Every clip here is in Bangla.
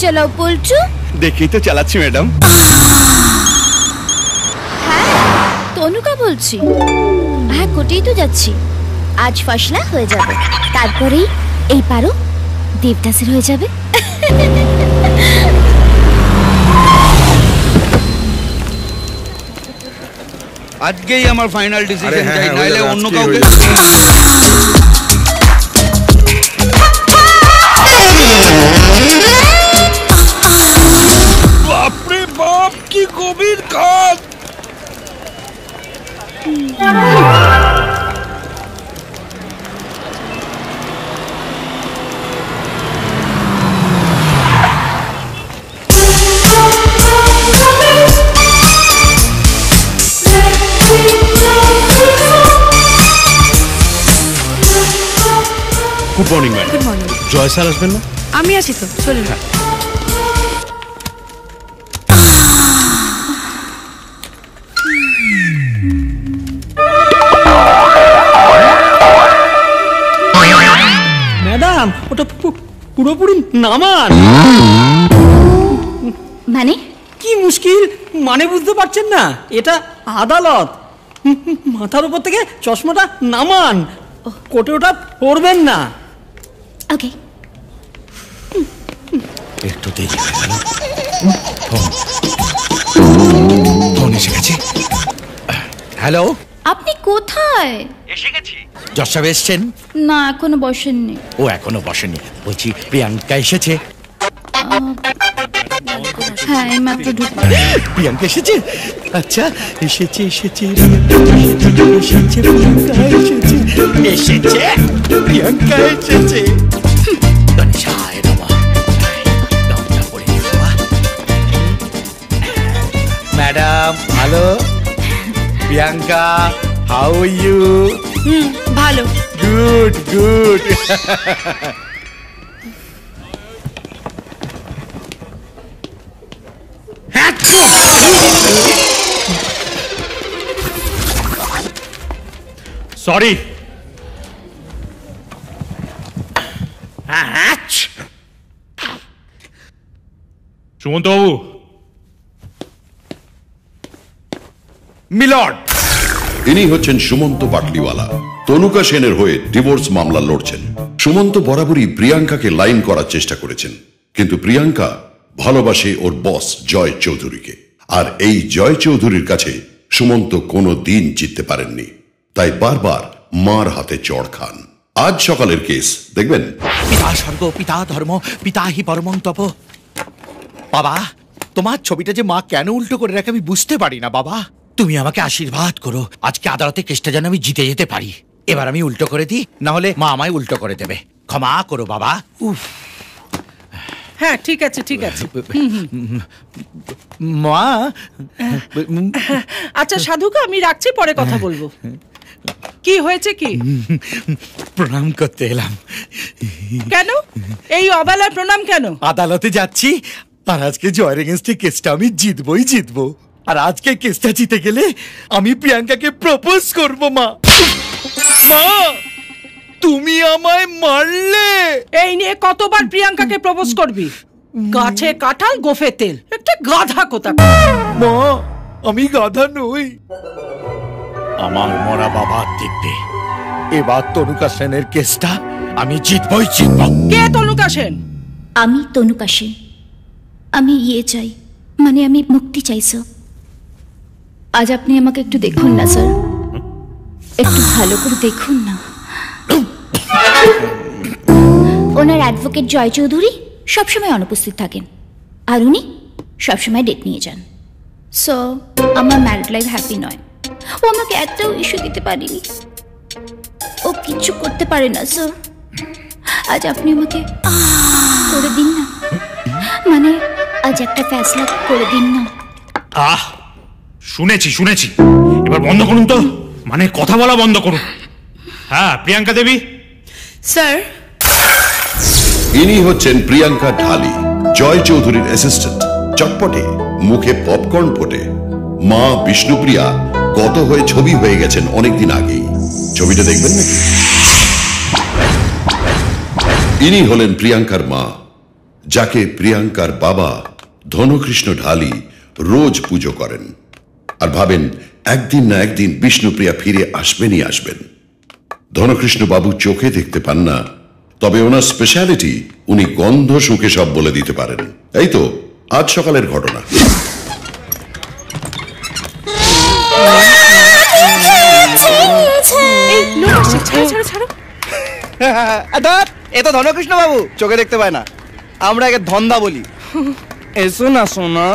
চালাও পল্টু। দেখেই তো চালাচ্ছি ম্যাডাম। হ্যাঁ তনুকা বলছি। হ্যাঁ কোটেই তো যাচ্ছি। আজ ফসলা হয়ে যাবে, তারপরেই এই পারো দেবদাসের হয়ে যাবে। আজকেই আমার ফাইনাল ডিসিশন চাই, নাইলে অন্য কাউকে। বাপরে বাপ, কি গভীর কাজ! Good morning madam. Good morning. Joy sir আসবেন না? আমি আছি তো, চলুন। ম্যাডাম ওটা পুরোপুরি নামান। মানে কি মুশকিল, মানে বুঝতে পারছেন না? এটা আদালত। মাথার উপর থেকে চশমাটা নামান, কোটে ওটা পরবেন না। ওকে। একটু দেরি হয়ে গেল। ফোন এসে গেছে। হ্যালো, আপনি কোথায়? এসে গেছি। জজ সাহেব এসছেন? না এখনো বসেননি। ও এখনো বসেনি। বলছি প্রিয়াঙ্কা এসেছে? হ্যাঁ এইমাত্র ঢুকলো। প্রিয়াঙ্কা এসেছে? আচ্ছা এসেছে এসেছে এসেছে প্রিয়াঙ্কা এসেছে এসেছে প্রিয়াঙ্কা এসেছে। তনিষায় নমঃ। দমটা পড়ে বাবা। ম্যাডাম ভালো? Priyanka how are you? ভালো। Good good. সরি। সুমন্ত বাবু। মিলর্ড। ইনি হচ্ছেন সুমন্ত বাটলিওয়ালা। তনুকা সেনের হয়ে ডিভোর্স মামলা লড়ছেন। সুমন্ত বরাবরই প্রিয়াঙ্কাকে লাইন করার চেষ্টা করেছেন, কিন্তু প্রিয়াঙ্কা ভালোবাসে ওর বস জয় চৌধুরীকে, আর এই জয় চৌধুরীর কাছে সুমন্ত কোনো দিন জিততে পারেননি, তাই বারবার মার হাতে চড় খান। আজ সকালের কেস দেখবেন। পিতা স্বর্গ পিতা ধর্ম পিতা হি পরমং তপ। বাবা তোমার ছবিটা যে মা কেন উল্টো করে রাখে আমি বুঝতে পারি না। বাবা তুমি আমাকে আশীর্বাদ করো, আজকে আদালতে কেসটা যেন আমি জিতে যেতে পারি। এবার আমি উল্টো করে দিই, না হলে মা আমায় উল্টো করে দেবে। ক্ষমা করো বাবা। উফ। হ্যাঁ ঠিক আছে ঠিক আছে। মা। আচ্ছা সাধুকা আমি রাখছি, পরে কথা বলবো। কি হয়েছে কি? প্রণাম করতে এলাম। কেন এই অবেলায় প্রণাম কেন? আদালতে যাচ্ছি, আর আজকে জয়ের এগেইনস্টে কেসটা আমি জিতবই জিতবো। আর আজকে কেসটা জিতে গেলে আমি প্রিয়াঙ্কাকে প্রপোজ করব। মা মা তুমি আমায় মারলে। এই নিয়ে কতবার প্রিয়াঙ্কাকে প্রপোজ করবি? গাছে কাঁঠাল গোফে তেল, একটা গাধা কোথাকার। মা আমি গাধা নই। আমার মরা বাবার দিব্যে এবার তনুকা সেনের কেসটা আমি জিতবই জিতব। কে তনুকা সেন? আমি তনুকা সেন। আমি চাই, মানে আমি মুক্তি চাই স্যার। আজ আপনি আমাকে একটু দেখুন না স্যার, একটু ভালো করে দেখুন না। ওনার অ্যাডভোকেট জয় চৌধুরী সবসময় অনুপস্থিত থাকেন, আর উনি সবসময় ডেট নিয়ে যান। সো আমার ম্যারিড লাইফ হ্যাপি নয়। ও আমাকে একটাও ইস্যু দিতে পারেনি, ও কিচ্ছু করতে পারে না স্যার। আজ আপনি আমাকে করে দিন না, মানে আজ একটা ফ্যাসলা করে দিন না। শুনেছি শুনেছি, এবার বন্ধ করুন তো, মানে কথা বলা বন্ধ করুন। হ্যাঁ প্রিয়াঙ্কা দেবী। স্যার ইনি হচ্ছেন প্রিয়াঙ্কা ঢালি, জয় চৌধুরীর অ্যাসিস্ট্যান্ট। চটপটে, মুখে পপকর্ন ফোটে। মা বিষ্ণুপ্রিয়া গত হয়ে ছবি হয়ে গেছেন অনেকদিন আগেই। ছবিটা দেখবেন নাকি? ইনি হলেন প্রিয়াঙ্কার মা। যাকে প্রিয়াঙ্কার বাবা ধনকৃষ্ণ ঢালি রোজ পুজো করেন আর ভাবেন একদিন না একদিন বিষ্ণুপ্রিয়া ফিরে আসবেনই আসবেন। ধনকৃষ্ণ বাবু চোখে দেখতে পান না, তবে ওনার স্পেশালিটি উনি গন্ধ শুঁকে সব বলে দিতে পারেন। এই তো আজ সকালের ঘটনা। এ তো ধনকৃষ্ণ বাবু, চোখে দেখতে পায় না, আমরা একে ধন্দা বলি। এসো না সোনা।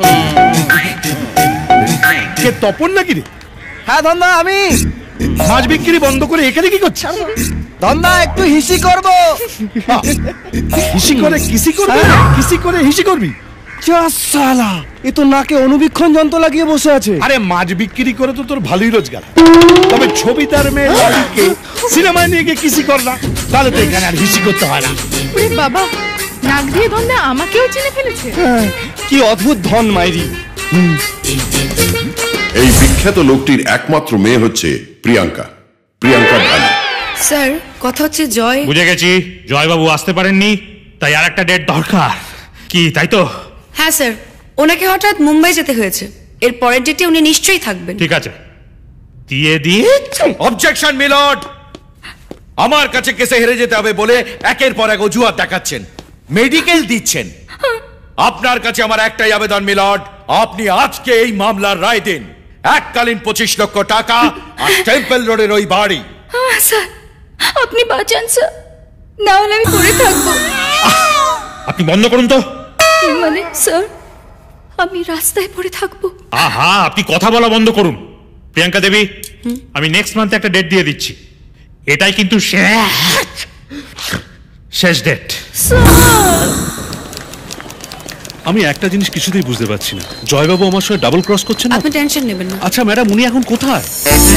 কে তপন নাকি রে? হ্যাঁ ধন্দা আমি। মাছ বিক্রি বন্ধ করে এখানে কি করছিস? ধন্দা একটু হিসি করবো। হিসি করে কিসি করবি? কিসি করে হিসি করবি? সালা, এ তো নাকে অনুবীক্ষণ যন্ত্র লাগিয়ে বসে আছে। আরে মাছ বিক্রি করে তো তোর ভালোই রোজগার, তবে ছবি তার মেয়ে লালিকে সিনেমায় নিয়ে গিয়ে কিসি কর না, তাহলে তো এখানে আর হিসি করতে হয় না। বাবা, নাক দিয়ে ধন্দা আমাকেও চিনে ফেলেছে। কি অদ্ভুত ধন মাইরি। এই বিখ্যাত লোকটির একমাত্র মেয়ে হচ্ছে প্রিয়াঙ্কা ঢালি। স্যার, কথা হচ্ছে জয়। বুঝে গেছি, জয়বাবু আসতে পারেননি, তাই আর একটা ডেট দরকার। কি তাই তো? হ্যাঁ স্যার, ওনাকে হঠাৎ মুম্বাই যেতে হয়েছে, এর পরের ডেটে উনি নিশ্চয়ই থাকবেন। ঠিক আছে, দিয়ে অবজেকশন মিলর্ড, আমার কাছে কেসে হেরে যেতে হবে বলে একের পর এক অজুহাত দেখাচ্ছেন, মেডিকেল দিচ্ছেন। আপনার কাছে আমার একটাই আবেদন মিলর্ড, আপনি আজকে এই মামলার রায় দিন। এককালীন 25 লক্ষ টাকা আর টেম্পল রোডের ওই বাড়ি। স্যার আপনি বাঁচান স্যার, না হলে আমি পড়ে থাকবো। আপনি বন্ধ করুন তো। মানে স্যার, আমি রাস্তায় পড়ে থাকবো? আহা, আপনি কথা বলা বন্ধ করুন। প্রিয়াঙ্কা দেবী, আমি নেক্সট মান্থে একটা ডেট দিয়ে দিচ্ছি, এটাই কিন্তু শেষ ডেট। আমি একটা জিনিস কিছুতেই বুঝতে পারছি না, জয়বাবু আমার সঙ্গে ডাবল ক্রস করছেন না? আপনি টেনশন নেবেন না। আচ্ছা ম্যাডাম, উনি এখন কোথায়?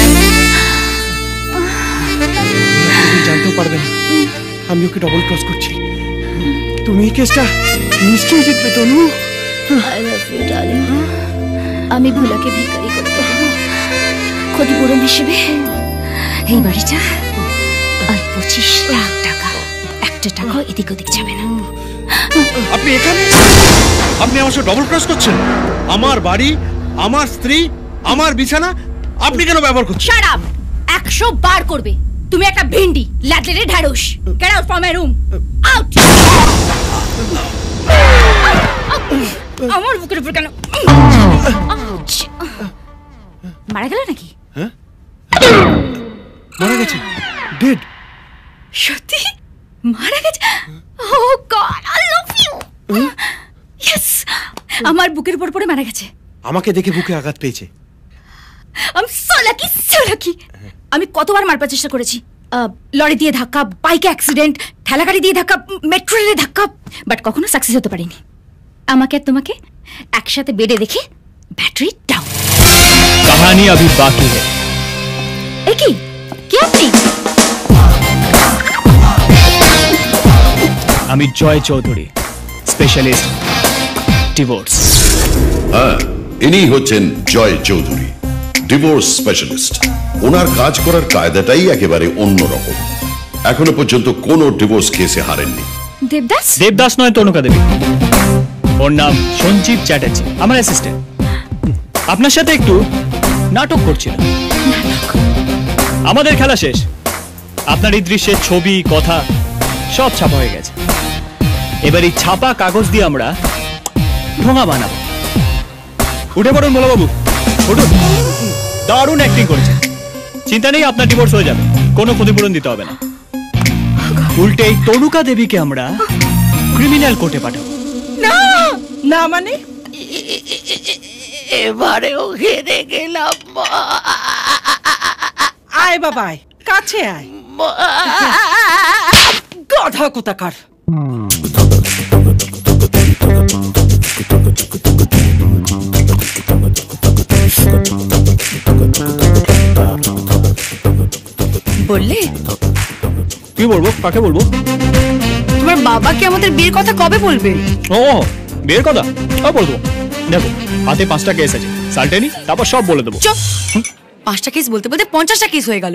জানতেও পারবে না আমি ওকে ডবল ক্রস করছি। তুমি এই কেসটা নিশ্চয়ই জিতবে Tanu. I love you darling. আমি ভোলাকে ভিখারি করে দেবো, ক্ষতিপূরণ হিসেবে এই বাড়িটা আর 25 লাখ টাকা। একটা টাকাও এদিক ওদিক যাবে না। আপনি এখানে? আপনি আমার সঙ্গে ডবল ক্রস করছেন? আমার বাড়ি, আমার স্ত্রী, আমার বিছানা আপনি কেন ব্যবহার করছেন? Shut up! 100 বার করবে। তুমি একটা ভিন্ডি, ল্যাটলেটে ঢাড়ুস। Get out from my room, out. আমার বুকের উপর কেন? মারা গেল নাকি? হ্যাঁ, মারা গেছে, ডেড। সত্যি মারা গেছে? Oh god, I love you. Yes, আমার বুকের উপর পড়ে মারা গেছে। আমাকে দেখে বুকে আঘাত পেয়েছে। আমি সো লাকি। আমি কতবার মারবার চেষ্টা করেছি, লরি দিয়ে ধাক্কা, বাইকে অ্যাক্সিডেন্ট, ঠেলাগাড়ি দিয়ে ধাক্কা, মেট্রো রেলে ধাক্কা, বাট কখনো সাকসেস হতে পারিনি। আমাকে আর তোমাকে একসাথে বেডে দেখে ব্যাটারি ডাউন। কাহানি अभी बाकी है। কি আপনি? আমি জয় চৌধুরী, স্পেশালিস্ট ডিভোর্স। হ্যাঁ, ইনি হচ্ছেন জয় চৌধুরী, ডিভোর্স স্পেশালিস্ট। ওনার কাজ করার কায়দাটাই একেবারে অন্যরকম। এখনো পর্যন্ত কোনো ডিভোর্স কেসে হারেননি। দেবদাস নয়, তনুকা দেবী। ওর নাম সঞ্জীব চ্যাটার্জি, আমার অ্যাসিস্ট্যান্ট। আপনার সাথে একটু নাটক করছিল। আমাদের খেলা শেষ, আপনার এই দৃশ্যের ছবি, কথা সব ছাপা হয়ে গেছে। এবার এই ছাপা কাগজ দিয়ে আমরা ঢোঙা বানাবো। উঠে পড়ুন মোলাবাবু, উঠুন। দারুণ অ্যাক্টিং করেছেন, চিন্তা নেই, আপনার ডিভোর্স হয়ে যাবে, কোনো ক্ষতিপূরণ দিতে হবে না। উল্টে এই তনুকা দেবীকে আমরা ক্রিমিনাল কোর্টে পাঠাবো। না মানে এবারেও হেরে গেলাম। আয় বাবা, আয় কাছে আয়। গাধা কোথাকার। বললে কি বলবো, কাকে বলবো? তোমার বাবাকে আমাদের বিয়ের কথা কবে বলবে? ও বিয়ের কথা বলবো। দেখো, হাতে 5টা কেস আছে, সালটেনি, তারপর সব বলে দেবো। চুপ। 5টা কেস বলতে বলতে 50টা কেস হয়ে গেল।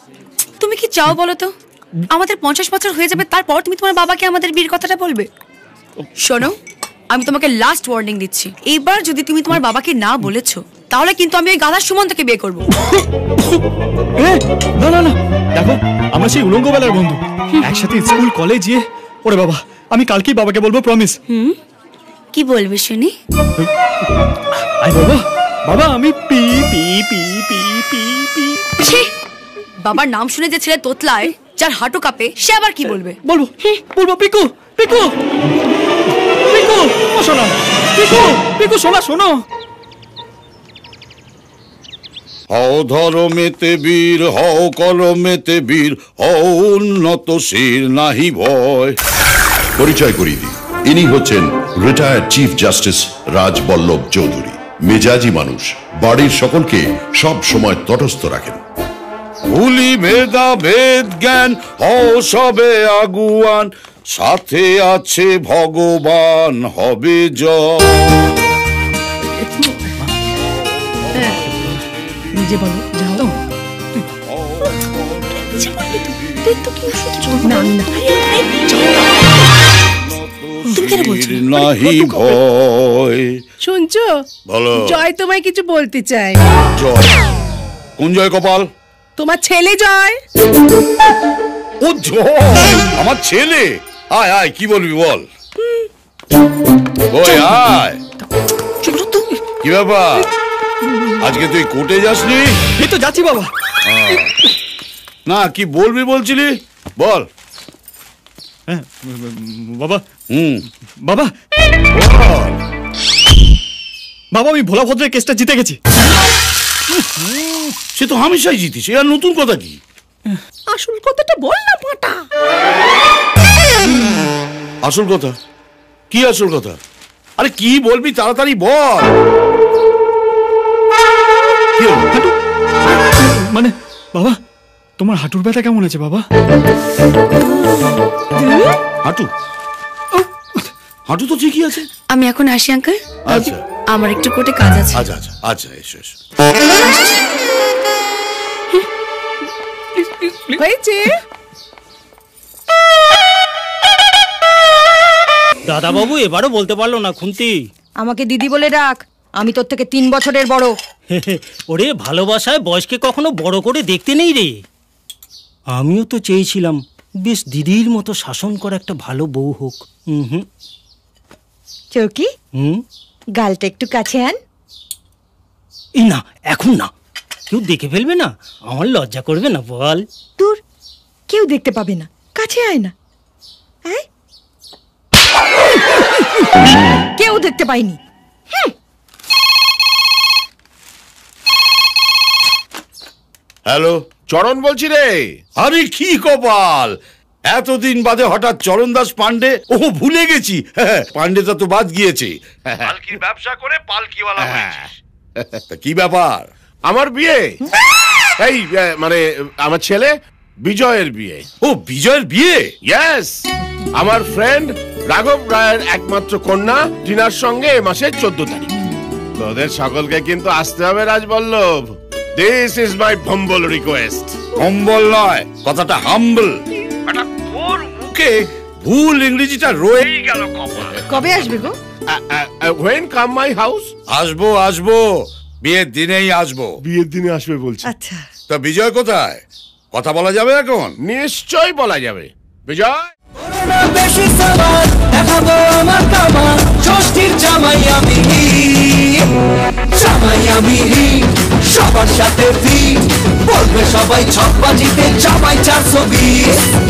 তুমি কি চাও বলো তো? আমাদের 50 বছর হয়ে যাবে, তারপর তুমি তোমার বাবাকে আমাদের বিয়ের কথাটা বলবে? শোনো, আমি তোমাকে লাস্ট ওয়ার্নিং দিচ্ছি, এইবার যদি তুমি তোমার বাবাকে না বলেছো তাহলে কিন্তু আমি ওই গাধা সুমন্তকে বিয়ে করবো। না না না, দেখো আমরা সেই উলঙ্গ বেলার বন্ধু, একসাথে স্কুল কলেজ গিয়ে। ওরে বাবা, আমি কালকেই বাবাকে বলবো, প্রমিস। কি বলবে শুনি? আই বাবা, বাবা আমি পি পি পি পি পি পি। বাবার নাম শুনে যে ছেলে তোতলায়, যার হাঁটু কাঁপে, সে আবার কি বলবে? বলবো বলবো পিকু পিকু পিকু, ও শোনো পিকু পিকু, শোনা শোনো। হও ধরমেতে বীর, হও কলমেতে বীর, হও উন্নত শির, নাহি ভয়। পরিচয় করিয়ে দিই, ইনি হচ্ছেন retired chief justice Rajballabh Chowdhury. মেজাজি মানুষ, বাড়ির সকলকে সব সময় তটস্থ রাখেন। ভুলি ভেদা ভেদ জ্ঞান, হও সবে আগুয়ান, সাথে আছে ভগবান, হবে জয়। নিজে বলো, যাও। নাহি ভয়। শুনছো? বলো। জয় তোমায় কিছু বলতে চাই। জয়? কোন জয় কপাল? তোমার ছেলে জয়। ও জয়, আমার ছেলে। আয় আয়, কি বলবি বল। ওই আয়। কি ব্যাপার, আজকে তুই কোর্টে যাসনি? এই তো যাচ্ছি বাবা। না, কি বলবি বলছিলি, বল। বাবা বাবা বাবা, আমি ভোলা ভদ্রের কেসটা জিতে গেছি। সে তো হামেশাই জিতিস, আর নতুন কথা কি? আসল কথাটা বল না পাটা। আসল কথা কি? আসল কথা? আরে কি বলবি, তাড়াতাড়ি বল। মানে বাবা, তোমার হাঁটুর ব্যথা কেমন আছে বাবা? হাঁটু হাঁটু তো ঠিকই আছে। আমি এখন আসি আঙ্কেল। আচ্ছা, আমার একটু কোর্টে কাজ আছে। আচ্ছা আচ্ছা আচ্ছা, এসো এসো। হয়েছে। দাদা বাবু এবারও বলতে পারলো না খুন্তি। আমাকে দিদি বলে ডাক, আমি তোর থেকে 3 বছরের বড়। ওরে ভালোবাসায় বয়সকে কখনো বড় করে দেখতে নেই রে। আমিও তো চেয়েছিলাম বেশ দিদির মতো শাসন করা একটা ভালো বউ হোক। চৌকি, গালটা একটু কাছে আন। এই না, এখন না, কেউ দেখে ফেলবে না, আমার লজ্জা করবে না বল। দূর, কেউ দেখতে পাবে না, কাছে আয় না। কেউ দেখতে পাইনি। হ্যালো, চরণ বলছি রে। আরে কি কপাল, এতদিন বাদে হঠাৎ চরণ দাস পান্ডে। ও ভুলে গেছি, পান্ডেটা তো বাদ গিয়েছে। পালকির ব্যবসা করে পালকিওয়ালা হয়েছিস। কি ব্যাপার? আমার বিয়ে, এই মানে আমার ছেলে বিজয়ের বিয়ে। ও, বিজয়ের বিয়ে? ইয়েস, আমার ফ্রেন্ড রাঘব রায়ের একমাত্র কন্যা টিনার সঙ্গে এ মাসের 14 তারিখ। তোদের সকলকে কিন্তু আসতে হবে Rajballabh. This is my humble request. Humble নয়, কথাটা হাম্বল। এটা তোর মুখে ভুল ইংরেজিটা রয়েই গেল কপাল। কবে আসবে গো? When come my house? আসবো আসবো, বিয়ের দিনেই আসবো। বিয়ের দিনে আসবে বলছি। আচ্ছা, তা বিজয় কোথায়? কথা বলা যাবে এখন? নিশ্চয় বলা যাবে। বিজয়, বেশি সামান দেখাবো আমার কামান, ষষ্ঠীর জামাই আমি সবার সাথে ফিট, বলবে সবাই ছক বাজিতে জামাই 420।